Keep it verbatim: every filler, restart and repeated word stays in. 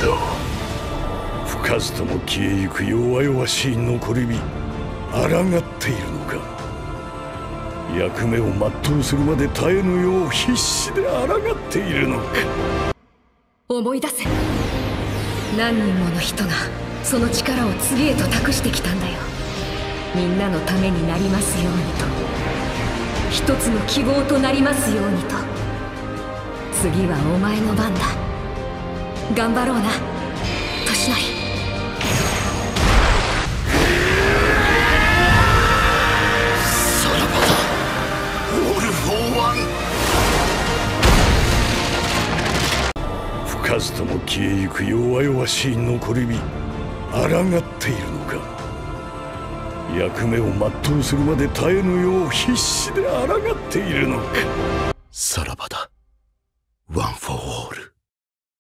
吹かずとも消えゆく弱々しい残り火、抗っているのか。役目を全うするまで絶えぬよう必死で抗っているのか。 思い出せ。何人もの人がその力を次へと託してきたんだよ。みんなのためになりますようにと、一つの希望となりますようにと。次はお前の番だ。頑張ろうな、年寄り。 さらばだ、オール・フォー・ワン。 吹かずとも消えゆく弱々しい残り火、抗っているのか。役目を全うするまで絶えぬよう必死で抗っているのか。 さらばだ、ワン・フォー・オール。